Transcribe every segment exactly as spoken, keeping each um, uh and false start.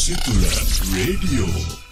Situla Radio.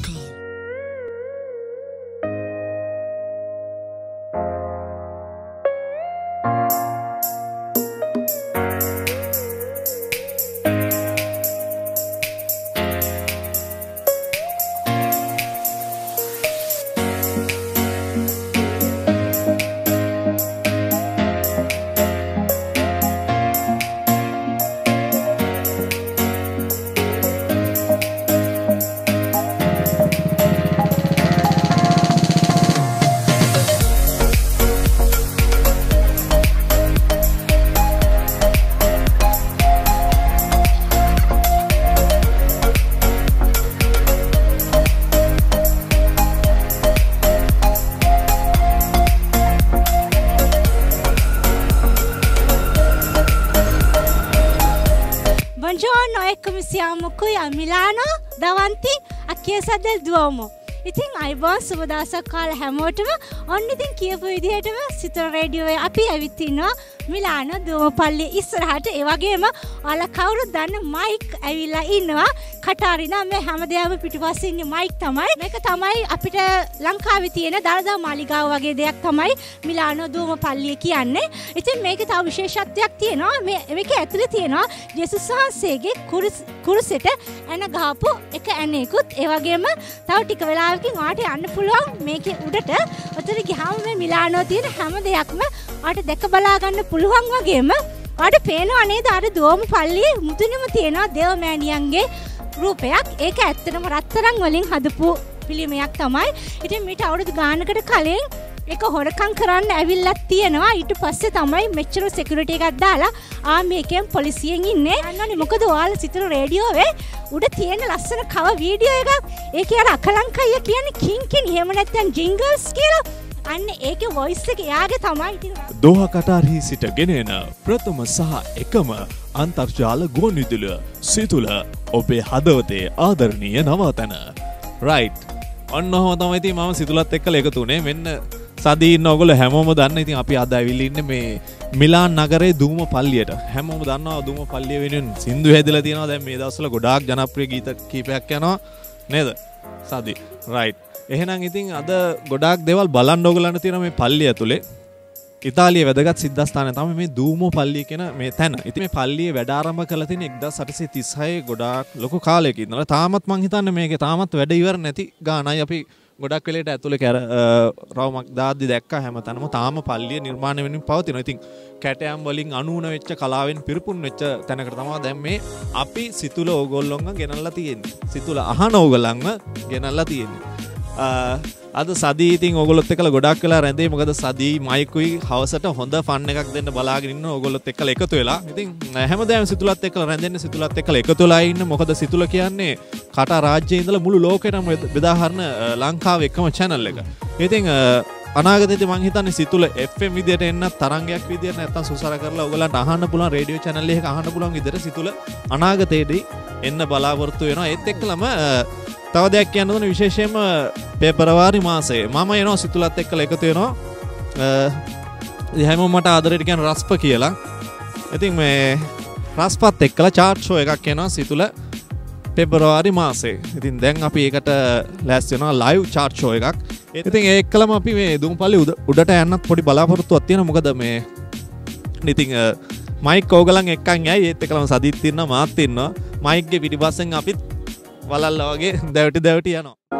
Buongiorno, eccomi siamo qui a Milano davanti a Chiesa del Duomo. ඉතින් අයිබෝන් සුබ දවසක් කාලා හැමෝටම ඔන්න ඉතින් කියපු විදිහටම සිතර රේඩියෝවේ අපි ඇවිත් ඉන්නවා මිලානෝ දුවමපල්ලිය ඉස්සරහට. ඒ වගේම ඔයාලා කවුරුත් දන්න මයික් ඇවිල්ලා ඉන්නවා. කටාරිනා මේ හැමදේම පිටිපස්සේ ඉන්නේ මයික් තමයි. මේක තමයි අපිට ලංකාවේ තියෙන දළදා මාලිගාව වගේ දෙයක් තමයි මිලානෝ දුවමපල්ලිය කියන්නේ. ඉතින් මේකේ තව විශේෂත්වයක් තියෙනවා. මේ මේකේ ඇතුලේ තියෙනවා ජේසුස් වහන්සේගේ කුරුසෙට ඇන ගහපු එක ඇණේකුත්. ඒ වගේම තව ටික වෙලා ඔයාට යන්න පුළුවන් මේකේ උඩට. ඔතන ගියාම මේ මිලානෝ තියෙන හැම දෙයක්ම ඔයාට දැක බලා ගන්න පුළුවන් වගේම ඔයාට පේනවා නේද අර දුවමපල්ලියේ මුදුනේම තියෙනවා දේවමෑණියන්ගේ රූපයක්. ඒක ඇත්තටම රත්තරන් වලින් හදපු පිළිමයක් තමයි. ඉතින් මීට අවුරුදු ගානකට කලින් ඒක හොරකම් කරන්න ඇවිල්ලා තියෙනවා. ඊට පස්සේ තමයි මෙච්චර සිකියුරිටි එකක් දාලා ආමි එකෙන් පොලිසියෙන් ඉන්නේ. අන්නනේ මොකද ඔයාලා සිතන රේඩියෝවේ උඩ තියෙන ලස්සන කව වීඩියෝ එකක්. ඒකේ අර අකලංකය කියන්නේ කින් කින් එහෙම නැත්නම් ජින්ගල්ස් කියලා. අන්න ඒකේ වොයිස් එක එයාගේ තමයි. ඉතින් දෝහා කටාරෙහි සිට ගෙන එන ප්‍රථම සහ එකම අන්තර්ජාල ගුවන්විදුලිය සිතුල ඔබේ හදවතේ ආදරණීය නවතන. රයිට්. ඔන්න ඔහොම තමයි ඉතින් මම සිතුලත් එක්කලා එකතු වුණේ. මෙන්න සදී ඉන්න ඔයගොල්ලෝ හැමෝම දන්න. ඉතින් අපි අද ඇවිල්ලා ඉන්නේ මේ මිලාන් නගරේ දුවමපල්ලියට. හැමෝම දන්නවා දුවමපල්ලිය වෙනුවෙන් සින්දු හැදලා තියෙනවා. දැන් මේ දවස්වල ගොඩාක් ජනප්‍රිය ගීත කීපයක් යනවා නේද? සදී. රයිට්. එහෙනම් ඉතින් අද ගොඩාක් දේවල් බලන්න ඕගලන්ට තියෙනවා මේ පල්ලිය ඇතුලේ. ඉතාලියේ වැදගත් සිද්ධාස්ථානය තමයි මේ දුවමපල්ලිය කියන මේ තැන. ඉතින් මේ පල්ලියේ වැඩ ආරම්භ කළා තියෙන එක්දාස් අටසිය තිස්හය ගොඩාක් ලොකු කාලයක ඉඳලා. තාමත් මං හිතන්නේ මේකේ තාමත් වැඩ ඉවර නැති ගානයි. අපි ගොඩක් වෙලේට ඇතුලේ කර රවුමක් දාද්දි දැක්කා හැමතැනම තාම පල්ලිය නිර්මාණය වෙමින් පවතිනවා. ඉතින් කැටයම් වලින් අනුන වෙච්ච කලාවෙන් පිරිපුන් වෙච්ච තැනකට තමයි දැන් මේ අපි සිතුල ඕගොල්ලොන්ව ගෙනල්ලා තියෙන්නේ. සිතුල අහන ඕගලන්ව ගෙනල්ලා තියෙන්නේ. අද සදී ඉතින් ඕගොල්ලොත් එක්කලා ගොඩක් වෙලා රැඳේ. මොකද සදී මයිකුයි හවසට හොඳ ෆන් එකක් දෙන්න බලාගෙන ඉන්න ඕගොල්ලොත් එක්කලා එකතු වෙලා. ඉතින් හැමදාම සිතුලත් එක්කලා රැඳෙන්න සිතුලත් එක්කලා එකතු වෙලා ඉන්න. මොකද සිතුල කියන්නේ කටා රාජ්‍යයේ ඉඳලා මුළු ලෝකෙටම බෙදා හරින ලංකාවේ එකම channel එක. ඉතින් අනාගතයේදී මං හිතන්නේ සිතුල එෆ් එම් විදියට එන්න තරංගයක් විදියට නැත්තම් සුසර කරලා ඕගලන්ට අහන්න පුළුවන් රේඩියෝ channel එකක අහන්න පුළුවන් විදියට සිතුල අනාගතයේදී එන්න බලාපොරොත්තු වෙනවා. ඒත් එක්කලම තව දෙයක් කියන්න ඕනේ විශේෂයෙන්ම පෙබරවාරි මාසයේ මම එනවා සිතුලත් එක්කලා එකතු වෙනවා. හැමෝම මට ආදරයට කියන රස්ප කියලා. ඉතින් මේ රස්පත් එක්කලා චාර්ට් ෂෝ එකක් එනවා සිතුල පෙබරවාරි මාසයේ. ඉතින් දැන් අපි ඒකට ලෑස්ති වෙනවා ලයිව් චාර්ට් ෂෝ එකක්. ඉතින් ඒ එක්කලම අපි මේ දුම්පල්ලි උඩට යන්නත් පොඩි බලාපොරොත්තුවක් තියෙනවා. මොකද මේ ඉතින් මයික් ඕගලන් එක්කන් යයි. ඒත් එක්කලම සදිත් ඉන්නවා මාත් ඉන්නවා. මයික්ගේ පිටිපස්සෙන් අපිත් වලල්ලා වගේ දැවටි දැවටි යනවා.